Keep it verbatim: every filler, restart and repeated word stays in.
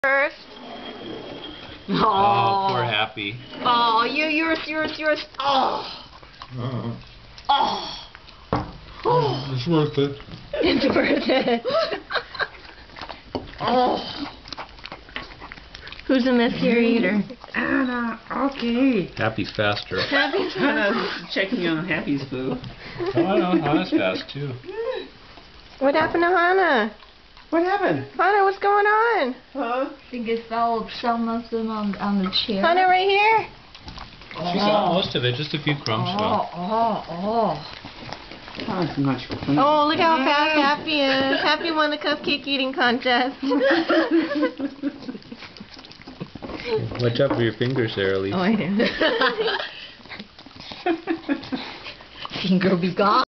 First. Oh, oh, poor Happy. Oh, you, yours, yours, yours. Oh. Uh, Oh. oh. It's worth it. It's worth it. Oh. Who's a messier eater? Hana, okay. Happy's faster. Happy's Hana's checking on Happy's food. Oh, I know. Hana's fast too. What happened to Hana? What happened? Hana, what's going on? Huh? I think it fell some of them on, on the chair. Hana, right here? She got most of it. Just a few crumbs Oh, fell. oh, oh. Not much fun. Oh, look how fast Happy is. Happy won the cupcake eating contest. Watch out for your fingers there, Elise. Oh, I know. Finger be gone.